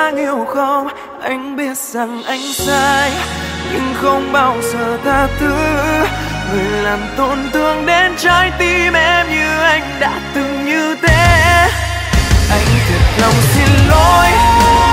đáng yêu không? Anh biết rằng anh sai, nhưng không bao giờ tha thứ người làm tổn thương đến trái tim em như anh đã từng như thế. Anh thật lòng xin lỗi